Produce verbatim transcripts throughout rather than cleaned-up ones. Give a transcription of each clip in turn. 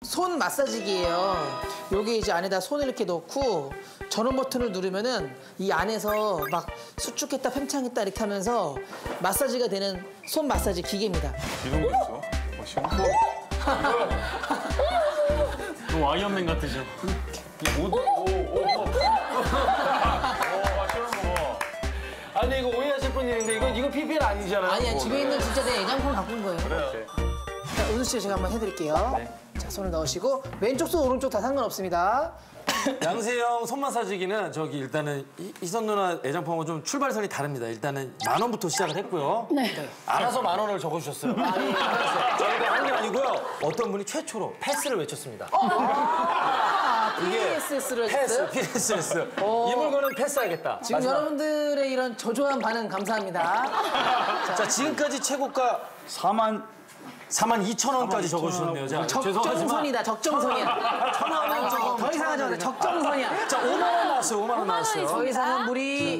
손 마사지기예요. 여기 이제 안에다 손을 이렇게 넣고 전원 버튼을 누르면은 이 안에서 막 수축했다 팽창했다 이렇게 하면서 마사지가 되는 손 마사지 기계입니다. 이런 거 있어? 멋있는 거? 너 아이언맨 같으셔. 오, 오, 오. 오, 맛있는 거. 아니 이거 오해하실 분이 있는데 이거 이거 피피엘 아니잖아요. 아니야, 집에 있는 진짜 내 애장품 갖고 온 거예요. 그래요. 자, 은수 씨 제가 한번 해드릴게요. 네. 자, 손을 넣으시고 왼쪽 손 오른쪽 다 상관없습니다. 양세형 손 마사지기는 저기 일단은 이- 희선 누나 애장품하고 좀 출발선이 다릅니다. 일단은 만 원부터 시작을 했고요. 네. 알아서 만 원을 적어주셨어요. 아니, 알았어요. 저희가 한 게 아니고요. 어떤 분이 최초로 패스를 외쳤습니다. 아, 이게 피에스에스를 패스, 했어요? 피에스에스. 오. 이 물건은 패스하겠다. 지금 마지막. 여러분들의 이런 저조한 반응 감사합니다. 자, 지금까지 최고가 사만 사만 이천 원까지 적어주셨네요. 자, 죄송하지만 적정선이다, 적정선이야. 천만 원 조금. 더 이상 하지 마세요. 적정선이야. 자, 오만 원 나왔어요. 오만 원 나왔어요. 더 이상은 무리.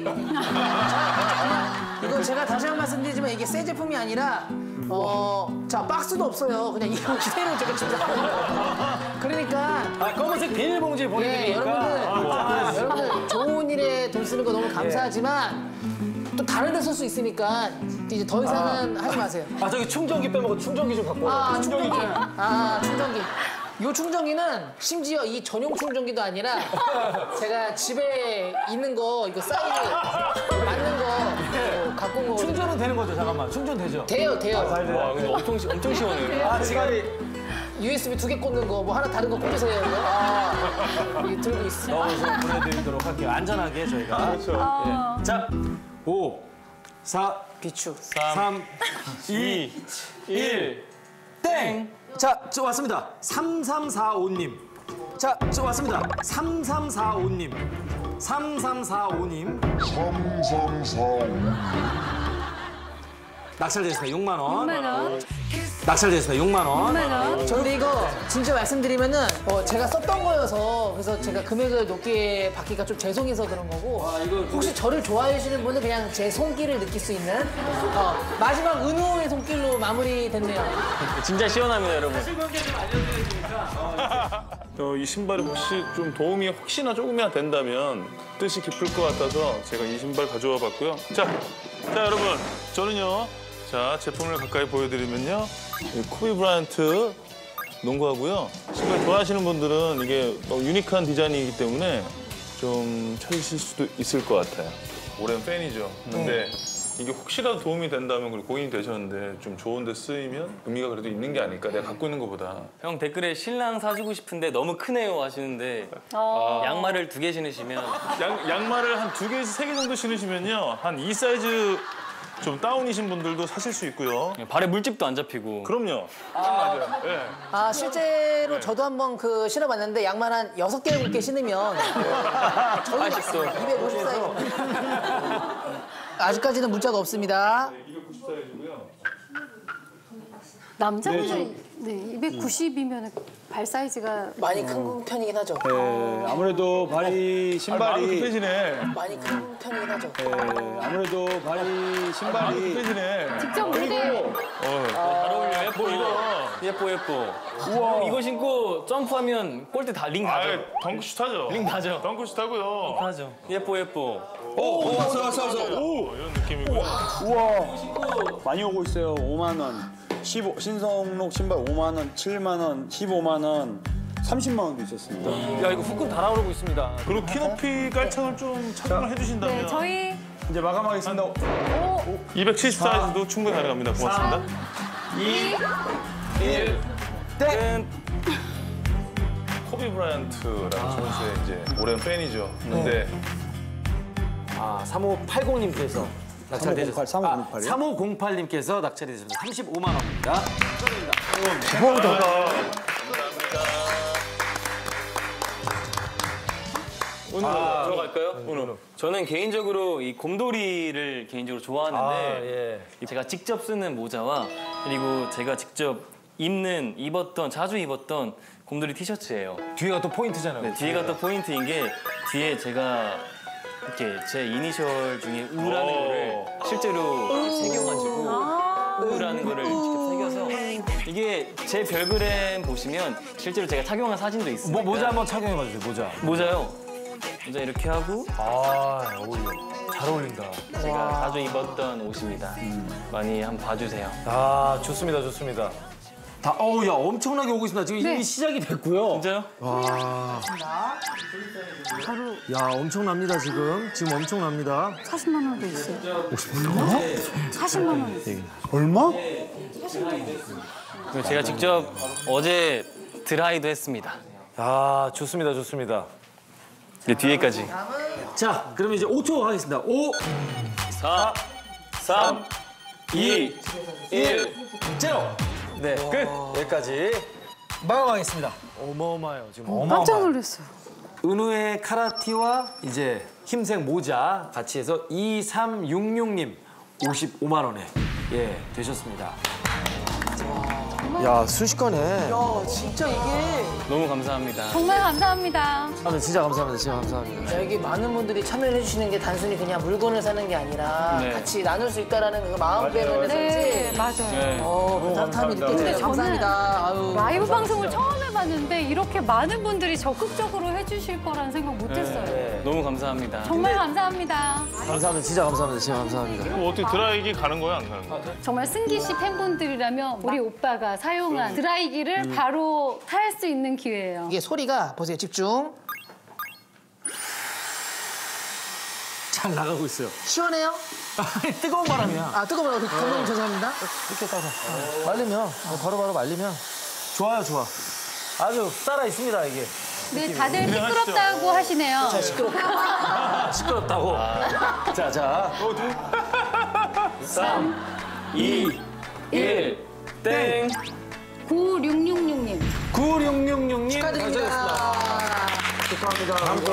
자, 이거 제가 다시 한 번 말씀드리지만 이게 새 제품이 아니라 어, 자, 박스도 없어요. 그냥 이거 그대로 제가 진짜. 그러니까 아, 검은색 비닐봉지 예, 보내드리니까. 여러분들, 아, 여러분들 좋은 일에 돈 쓰는 거 너무 감사하지만 또 다른 데 쓸 수 있으니까 이제 더 이상은 하지 마세요. 아, 저기 충전기 빼먹고 충전기 좀 갖고 와요. 아, 충전기. 아, 충전기. 이 충전기는 심지어 이 전용 충전기도 아니라 제가 집에 있는 거 이거 사이즈 맞는 거 어, 갖고 온 거. 충전은 되는 거죠? 잠깐만. 충전 되죠? 돼요, 돼요. 와, 근데 엄청, 시- 엄청 시원해요. 아, 지갑이. 유에스비 두 개 꽂는 거 뭐 하나 다른 거 꽂으세요. 이거. 아, 이게 들고 있어. 넣어서 보내드리도록 할게요. 안전하게 저희가. 그렇죠. 예. 자, 오, 사, 비추. 삼, 이, 일, 땡! 자, 저 왔습니다. 삼삼사오 님. 자, 저 왔습니다. 삼삼사오 님. 삼삼사오 님. 낙찰됐습니다. 육만 원. 육만 원. 낙찰됐습니다. 육만 원. 육만 원. 저 근데 이거 진짜 말씀드리면은 어, 제가 썼던 거여서 그래서 제가 금액을 높게 받기가 좀 죄송해서 그런 거고 혹시 저를 좋아해 주시는 분은 그냥 제 손길을 느낄 수 있는 어, 마지막 은호의 손길로 마무리됐네요. 진짜 시원합니다, 여러분. 어, 이 신발이 혹시 좀 도움이 혹시나 조금이나 된다면 뜻이 깊을 것 같아서 제가 이 신발 가져와 봤고요. 자, 자 여러분, 저는요. 자, 제품을 가까이 보여드리면요. 이 코비 브라이언트 농구하고요. 신발 좋아하시는 분들은 이게 너무 유니크한 디자인이기 때문에 좀 찾으실 수도 있을 것 같아요. 오랜 팬이죠. 근데 이게 혹시라도 도움이 된다면 그리고 고인이 되셨는데 좀 좋은 데 쓰이면 의미가 그래도 있는 게 아닐까. 내가 갖고 있는 것보다. 형 댓글에 신랑 사주고 싶은데 너무 크네요 하시는데 어. 양말을 두 개 신으시면 양, 양말을 한 두 개에서 세 개 정도 신으시면요. 한 이 사이즈 좀 다운이신 분들도 사실 수 있고요. 발에 물집도 안 잡히고. 그럼요. 맞아요. 예. 아 실제로 저도 한번 그 신어봤는데 양말 한 여섯 개 일곱 개 신으면 저희 맛있어. 이백오십 사이즈. 아직까지는 문자가 없습니다. 이백구십 사이즈고요. 남자분이 네, 이백구십이면 발 사이즈가 많이 큰 편이긴 하죠. 네, 아무래도 발이 마음이 신발이 급해지네. 많이 큰 편이긴 하죠. 네, 아무래도 발이 마음이 신발이 급해지네. 직접 모델 어. 잘 어울려. 예뻐, 이거. 예뻐, 예뻐. 우와. 이거 신고 점프하면 골대 다 링 아, 나죠. 덩크슛 하죠. 링 나죠. 덩크슛 하고요. 하죠. 예뻐, 예뻐. 오, 왔어 왔어 왔어. 오, 이런 느낌이고요. 우와. 많이 오고 있어요. 오만 원. 십오 신성록 신발 오만 원, 칠만 원, 십오만 원, 삼십만 원도 있었습니다. 야, 이거 후끈 달아오르고 있습니다. 그리고 키 높이 깔창을 좀 착용을 해주신다면 네, 저희 이제 마감하겠습니다. 이백칠십 사이즈도 충분히 가능합니다. 고맙습니다. 이, 일, 땡! 코비 브라이언트라는 선수의 이제 오랜 팬이죠. 근데 아, 삼오팔공 님께서 낙찰되셨습니다. 삼오공팔, 삼오공팔 이요? 삼오공팔 님께서 낙찰이 되셨습니다. 삼십오만 원입니다. 축하드립니다. 오늘 아, 들어갈까요? 오늘. 저는 개인적으로 이 곰돌이를 개인적으로 좋아하는데 아, 예. 제가 직접 쓰는 모자와 그리고 제가 직접 입는 입었던 자주 입었던 곰돌이 티셔츠예요. 뒤에가 또 포인트잖아요. 네, 뒤에가 또 포인트인 게 뒤에 제가 이렇게 제 이니셜 중에 우라는 거를 실제로 이렇게 새겨가지고 우라는 거를 직접 새겨서 이게 제 별그램 보시면 실제로 제가 착용한 사진도 있습니다. 뭐, 모자 한번 착용해봐 주세요, 모자. 모자요. 모자 이렇게 하고 아, 어울려. 잘 어울린다. 제가 자주 입었던 옷입니다. 많이 한번 봐주세요. 아, 좋습니다, 좋습니다. 다, 어우, 야, 엄청나게 오고 있습니다. 지금 네. 이미 시작이 됐고요. 진짜요? 야, 엄청납니다, 지금. 지금 엄청납니다. 사십만 원도 있어요. 얼마? 사십만 원. 얼마? 그리고 제가 직접 어제 드라이도 했습니다. 아, 좋습니다, 좋습니다. 네, 뒤에까지. 자, 그러면 이제 오 초 하겠습니다. 오, 사, 삼, 이, 일. 제로. 네, 끝. 여기까지 마감하겠습니다. 어마어마해요, 지금. 어마어마해요. 깜짝 놀랐어요. 은우의 카라티와 이제 흰색 모자 같이 해서 이삼육육 님 오십오만 원에 예 되셨습니다. 야, 순식간에. 야, 진짜 이게 너무 감사합니다. 정말 감사합니다. 아, 진짜 감사합니다. 진짜 감사합니다. 야, 이게 많은 분들이 참여를 해주시는 게 단순히 그냥 물건을 사는 게 아니라 네. 같이 나눌 수 있다라는 그 마음 때문에 네, 그런지 맞아요. 네. 어, 그 따뜻함이 근데 느껴져요. 저는 감사합니다. 아유. 라이브 방송을 처음 해봤는데 이렇게 많은 분들이 적극적으로 해주실 거라는 생각 못했어요. 네. 너무 감사합니다. 정말 감사합니다. 감사합니다. 진짜 감사합니다. 진짜 감사합니다. 그럼 어떻게 드라이기 가는 거야, 안 가는 거야? 정말 승기 씨 팬분들이라면 우리 오빠가 사용한 드라이기를 바로 살 수 있는 기회예요. 이게 소리가 보세요. 집중. 잘 나가고 있어요. 시원해요? 뜨거운 바람이야. 아, 뜨거워요. 감독님 죄송합니다. 이렇게 따서 말리면 바로바로 말리면 좋아요, 좋아. 아주 살아 있습니다, 이게. 네, 다들 시끄럽다고 하시네요. 시끄럽다고. 자, 자. 삼, 이, 일, 땡. 구육육육 님. 구육육육 님 축하드립니다. 축하합니다. 다음 거